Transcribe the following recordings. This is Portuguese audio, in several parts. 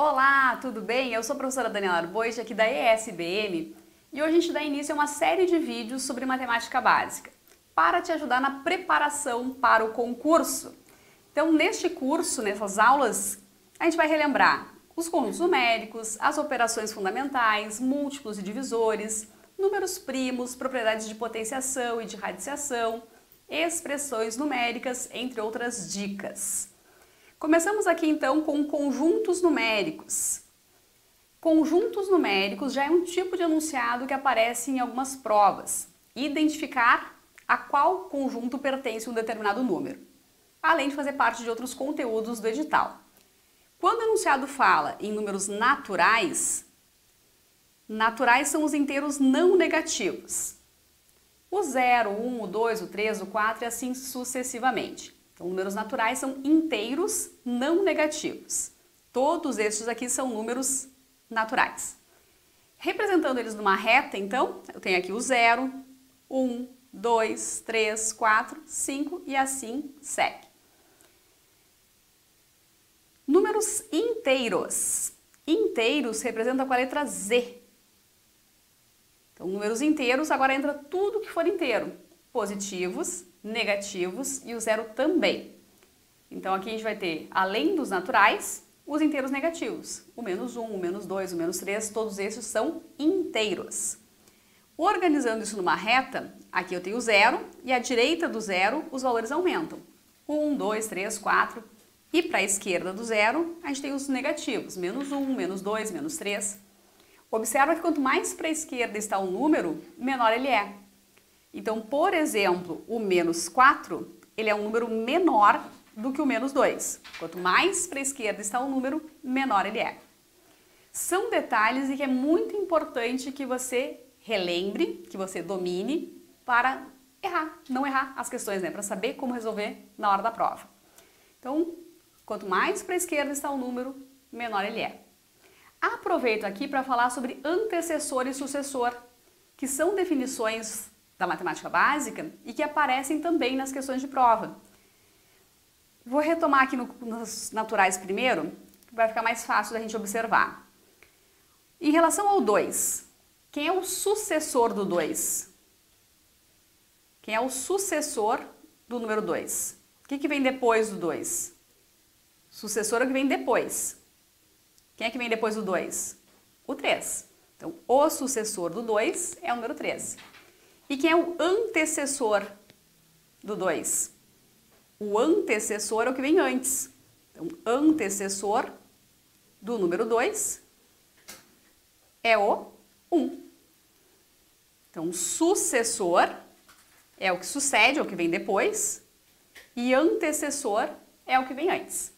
Olá, tudo bem? Eu sou a professora Daniela Arbois, aqui da ESBM, e hoje a gente dá início a uma série de vídeos sobre matemática básica, para te ajudar na preparação para o concurso. Então, neste curso, nessas aulas, a gente vai relembrar os conjuntos numéricos, as operações fundamentais, múltiplos e divisores, números primos, propriedades de potenciação e de radiciação, expressões numéricas, entre outras dicas. Começamos aqui então com conjuntos numéricos. Conjuntos numéricos já é um tipo de enunciado que aparece em algumas provas. Identificar a qual conjunto pertence um determinado número, além de fazer parte de outros conteúdos do edital. Quando o enunciado fala em números naturais, naturais são os inteiros não negativos. O 0, o 1, o 2, o 3, o 4 e assim sucessivamente. Então, números naturais são inteiros não negativos. Todos estes aqui são números naturais. Representando eles numa reta, então, eu tenho aqui o 0, 1, 2, 3, 4, 5 e assim segue. Números inteiros. Inteiros representam com a letra Z. Então, números inteiros, agora entra tudo que for inteiro. Positivos, negativos e o zero também. Então aqui a gente vai ter, além dos naturais, os inteiros negativos. O menos 1, o menos 2, o menos 3, todos esses são inteiros. Organizando isso numa reta, aqui eu tenho o zero e à direita do zero os valores aumentam. 1, 2, 3, 4 e para a esquerda do zero a gente tem os negativos, menos 1, menos 2, menos 3. Observa que quanto mais para a esquerda está o número, menor ele é. Então, por exemplo, o menos 4, ele é um número menor do que o menos 2. Quanto mais para a esquerda está o número, menor ele é. São detalhes e que é muito importante que você relembre, que você domine para não errar as questões, né? Para saber como resolver na hora da prova. Então, quanto mais para a esquerda está o número, menor ele é. Aproveito aqui para falar sobre antecessor e sucessor, que são definições da matemática básica e que aparecem também nas questões de prova. Vou retomar aqui nos naturais primeiro, que vai ficar mais fácil da gente observar. Em relação ao 2, quem é o sucessor do 2? Quem é o sucessor do número 2? O que vem depois do 2? Sucessor é o que vem depois. Quem é que vem depois do 2? O 3. Então, o sucessor do 2 é o número 3. E quem é o antecessor do 2? O antecessor é o que vem antes. Então, antecessor do número 2 é o 1. Então, sucessor é o que sucede, é o que vem depois, e antecessor é o que vem antes.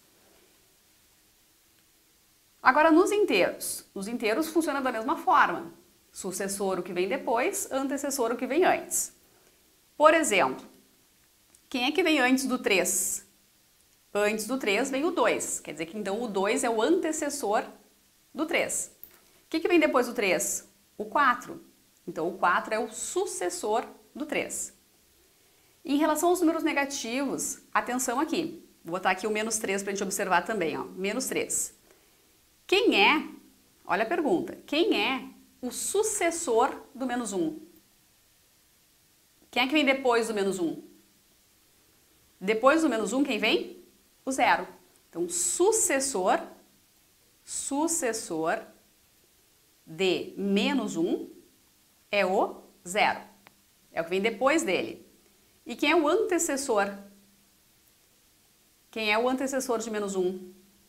Agora, nos inteiros funciona da mesma forma. Sucessor o que vem depois, antecessor o que vem antes. Por exemplo, quem é que vem antes do 3? Antes do 3 vem o 2, quer dizer que então o 2 é o antecessor do 3. O que vem depois do 3? O 4. Então o 4 é o sucessor do 3. Em relação aos números negativos, atenção aqui. Vou botar aqui o menos 3 para a gente observar também, ó. Menos 3. Quem é, olha a pergunta, quem é o sucessor do menos 1? Quem é que vem depois do menos 1? Depois do menos 1, quem vem? O 0. Então, sucessor de menos 1 é o 0. É o que vem depois dele. E quem é o antecessor? Quem é o antecessor de menos 1?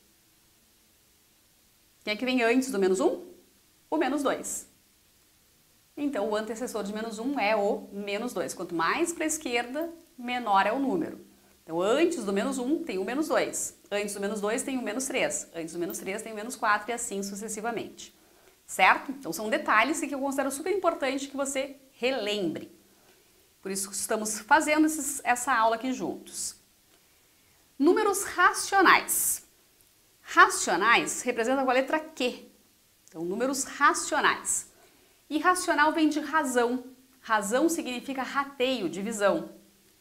Quem é que vem antes do menos 1? O menos 2. Então, o antecessor de menos 1 é o menos 2. Quanto mais para a esquerda, menor é o número. Então, antes do menos 1 tem o menos 2. Antes do menos 2 tem o menos 3. Antes do menos 3 tem o menos 4 e assim sucessivamente. Certo? Então, são detalhes que eu considero super importante que você relembre. Por isso estamos fazendo essa aula aqui juntos. Números racionais. Racionais representam com a letra Q. Então, números racionais. E racional vem de razão. Razão significa rateio, divisão.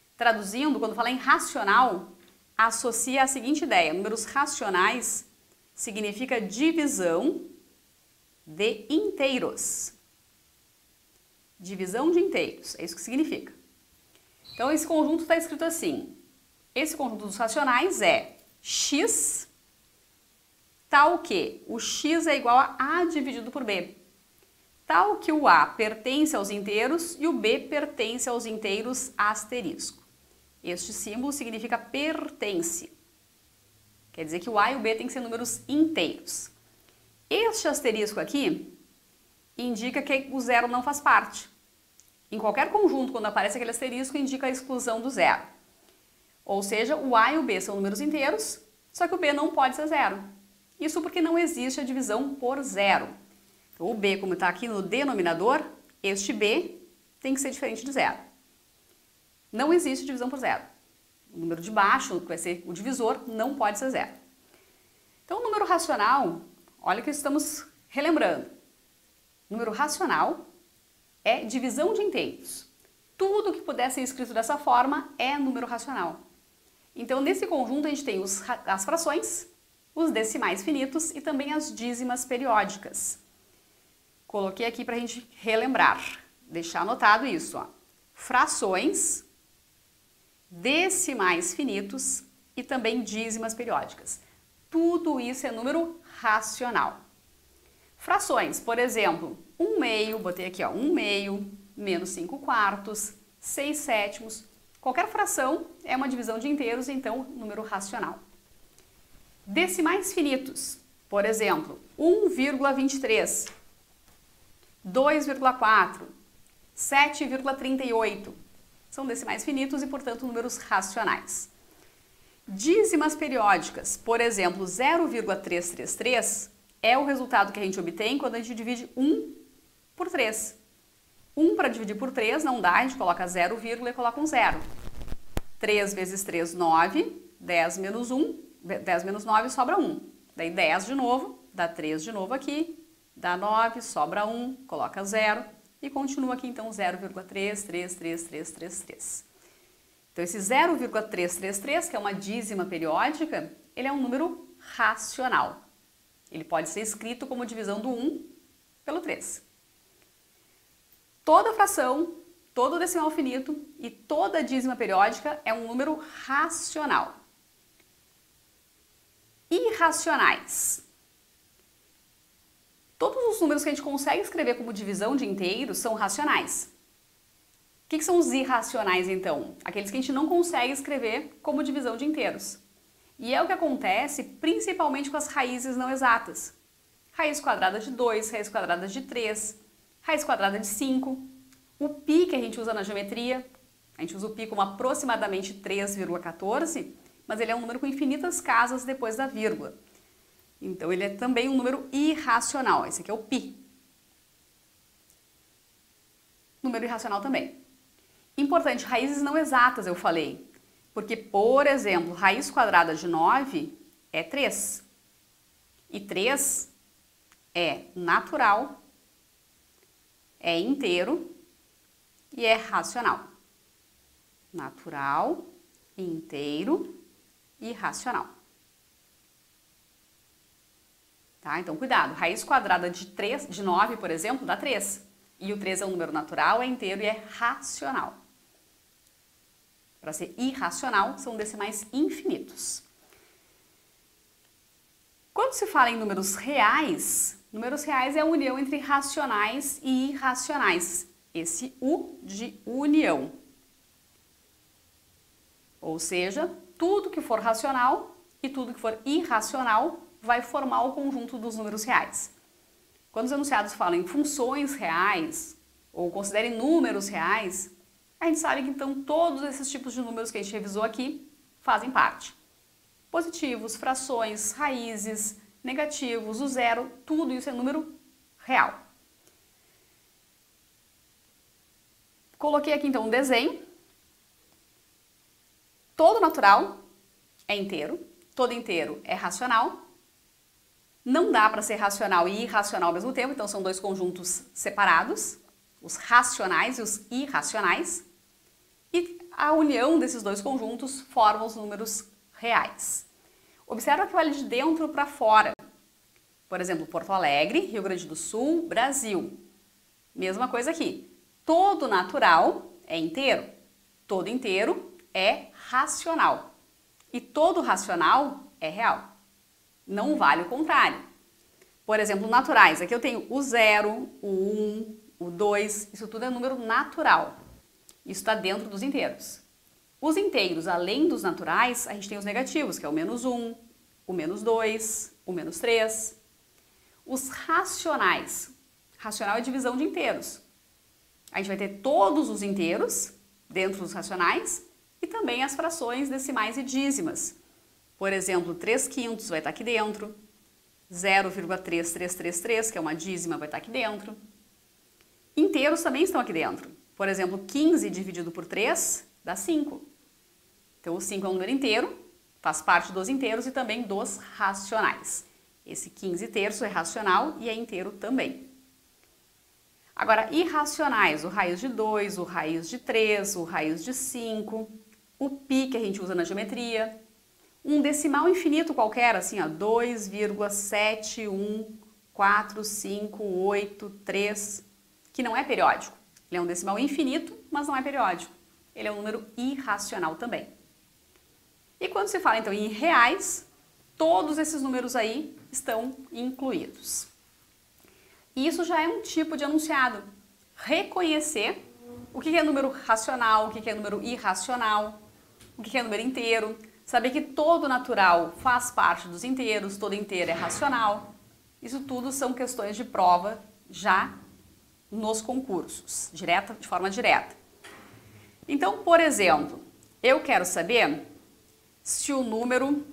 Traduzindo, quando fala em racional, associa a seguinte ideia: números racionais significa divisão de inteiros. Divisão de inteiros, é isso que significa. Então, esse conjunto está escrito assim. Esse conjunto dos racionais é x tal que o x é igual a A dividido por B. Tal que o A pertence aos inteiros e o B pertence aos inteiros asterisco. Este símbolo significa pertence. Quer dizer que o A e o B têm que ser números inteiros. Este asterisco aqui indica que o zero não faz parte. Em qualquer conjunto, quando aparece aquele asterisco, indica a exclusão do zero. Ou seja, o A e o B são números inteiros, só que o B não pode ser zero. Isso porque não existe a divisão por zero. Então, o B, como está aqui no denominador, este B tem que ser diferente de zero. Não existe divisão por zero. O número de baixo, que vai ser o divisor, não pode ser zero. Então, o número racional, olha o que estamos relembrando. O número racional é divisão de inteiros. Tudo que puder ser escrito dessa forma é número racional. Então, nesse conjunto, a gente tem as frações, os decimais finitos e também as dízimas periódicas. Coloquei aqui para a gente relembrar, deixar anotado isso, ó. Frações, decimais finitos e também dízimas periódicas. Tudo isso é número racional. Frações, por exemplo, 1/2, botei aqui, ó, 1/2, menos 5/4, 6/7. Qualquer fração é uma divisão de inteiros, então número racional. Decimais finitos, por exemplo, 1,23, 2,4, 7,38. São decimais finitos e, portanto, números racionais. Dízimas periódicas, por exemplo, 0,333 é o resultado que a gente obtém quando a gente divide 1 por 3. 1 para dividir por 3 não dá, a gente coloca 0, e coloca um 0. 3 vezes 3, 9. 10 menos 1, 10 menos 9 sobra 1. Daí 10 de novo, dá 3 de novo aqui, dá 9, sobra 1, coloca 0 e continua aqui então 0,3333333. Então esse 0,333, que é uma dízima periódica, ele é um número racional. Ele pode ser escrito como divisão do 1 pelo 3. Toda fração, todo decimal finito e toda dízima periódica é um número racional. Irracionais. Todos os números que a gente consegue escrever como divisão de inteiros são racionais. O que são os irracionais, então? Aqueles que a gente não consegue escrever como divisão de inteiros. E é o que acontece principalmente com as raízes não exatas. Raiz quadrada de 2, raiz quadrada de 3, raiz quadrada de 5. O π que a gente usa na geometria, a gente usa o π como aproximadamente 3,14, mas ele é um número com infinitas casas depois da vírgula. Então ele é também um número irracional, esse aqui é o π. Número irracional também. Importante, raízes não exatas eu falei. Porque, por exemplo, raiz quadrada de 9 é 3. E 3 é natural, é inteiro e é racional. Natural, inteiro e racional. Tá? Então, cuidado. Raiz quadrada de 9, por exemplo, dá 3. E o 3 é um número natural, é inteiro e é racional. Para ser irracional, são decimais infinitos. Quando se fala em números reais é a união entre racionais e irracionais. Esse U de união. Ou seja, tudo que for racional e tudo que for irracional vai formar o conjunto dos números reais. Quando os enunciados falam em funções reais ou considerem números reais, a gente sabe que então todos esses tipos de números que a gente revisou aqui fazem parte. Positivos, frações, raízes, negativos, o zero, tudo isso é número real. Coloquei aqui então um desenho. Todo natural é inteiro, todo inteiro é racional. Não dá para ser racional e irracional ao mesmo tempo, então são dois conjuntos separados, os racionais e os irracionais. E a união desses dois conjuntos forma os números reais. Observa que vale de dentro para fora. Por exemplo, Porto Alegre, Rio Grande do Sul, Brasil. Mesma coisa aqui. Todo natural é inteiro. Todo inteiro é racional. E todo racional é real. Não vale o contrário. Por exemplo, naturais. Aqui eu tenho o 0, o 1, o 2. Isso tudo é número natural. Isso está dentro dos inteiros. Os inteiros, além dos naturais, a gente tem os negativos, que é o -1, o -2, o -3. Os racionais. Racional é divisão de inteiros. A gente vai ter todos os inteiros dentro dos racionais e também as frações decimais e dízimas. Por exemplo, 3/5 vai estar aqui dentro, 0,3333, que é uma dízima, vai estar aqui dentro. Inteiros também estão aqui dentro. Por exemplo, 15 dividido por 3 dá 5. Então, o 5 é um número inteiro, faz parte dos inteiros e também dos racionais. Esse 15/3 é racional e é inteiro também. Agora, irracionais, o raiz de 2, o raiz de 3, o raiz de 5, o π que a gente usa na geometria, um decimal infinito qualquer, assim, ó, 2,71458,3, que não é periódico. Ele é um decimal infinito, mas não é periódico. Ele é um número irracional também. E quando se fala, então, em reais, todos esses números aí estão incluídos. E isso já é um tipo de enunciado. Reconhecer o que é número racional, o que é número irracional, o que é número inteiro. Saber que todo natural faz parte dos inteiros, todo inteiro é racional. Isso tudo são questões de prova já nos concursos, de forma direta. Então, por exemplo, eu quero saber se o número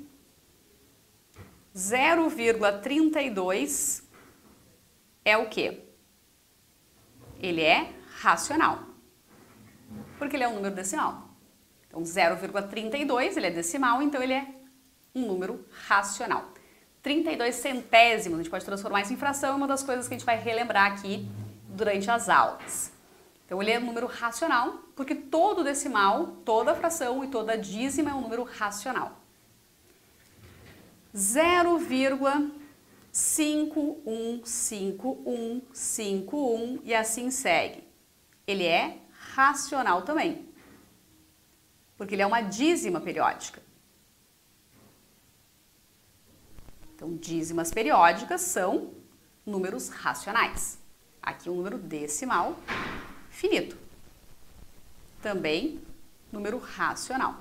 0,32 é o quê? Ele é racional, porque ele é um número decimal. Então, 0,32, ele é decimal, então ele é um número racional. 32 centésimos, a gente pode transformar isso em fração, é uma das coisas que a gente vai relembrar aqui durante as aulas. Então, ele é um número racional, porque todo decimal, toda fração e toda dízima é um número racional. 0,515151 e assim segue. Ele é racional também, porque ele é uma dízima periódica. Então, dízimas periódicas são números racionais. Aqui um número decimal finito. Também número racional.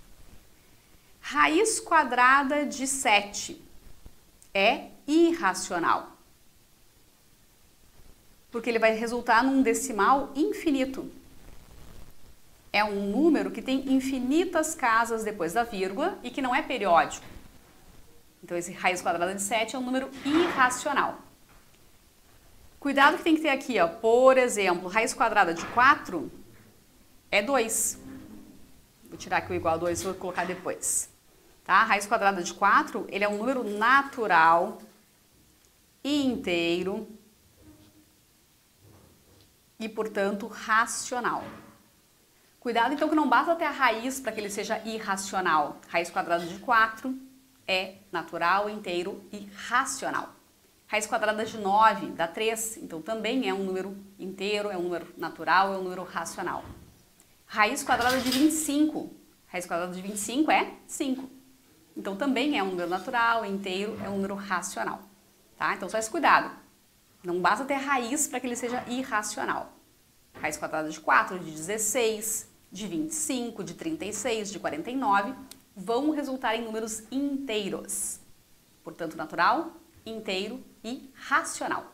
Raiz quadrada de 7 é irracional, porque ele vai resultar num decimal infinito. É um número que tem infinitas casas depois da vírgula e que não é periódico. Então, esse raiz quadrada de 7 é um número irracional. Cuidado que tem que ter aqui, ó, por exemplo, raiz quadrada de 4 é 2. Vou tirar aqui o igual a 2 e vou colocar depois. Tá? Raiz quadrada de 4, ele é um número natural, inteiro e, portanto, racional. Cuidado, então, que não basta ter a raiz para que ele seja irracional. Raiz quadrada de 4 é natural, inteiro e racional. Raiz quadrada de 9 dá 3, então também é um número inteiro, é um número natural, é um número racional. Raiz quadrada de 25, raiz quadrada de 25 é 5. Então também é um número natural, inteiro, é um número racional. Tá? Então só esse cuidado. Não basta ter raiz para que ele seja irracional. Raiz quadrada de 4, de 16, de 25, de 36, de 49 vão resultar em números inteiros. Portanto, natural, inteiro e racional.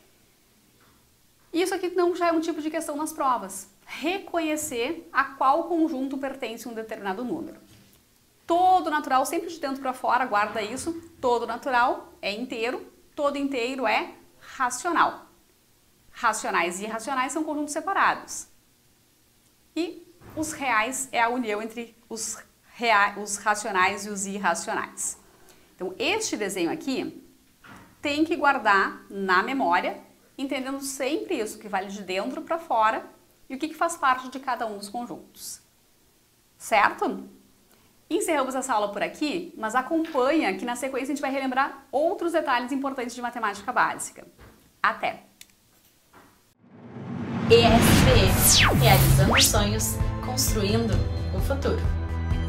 Isso aqui não já é um tipo de questão nas provas. Reconhecer a qual conjunto pertence um determinado número. Todo natural, sempre de dentro para fora, guarda isso. Todo natural é inteiro, todo inteiro é racional. Racionais e irracionais são conjuntos separados. E os reais é a união entre os racionais e os irracionais. Então, este desenho aqui tem que guardar na memória, entendendo sempre isso, que vale de dentro para fora e o que faz parte de cada um dos conjuntos. Certo? Encerramos essa aula por aqui, mas acompanha que na sequência a gente vai relembrar outros detalhes importantes de matemática básica. Até! ESPM, realizando sonhos, construindo o futuro.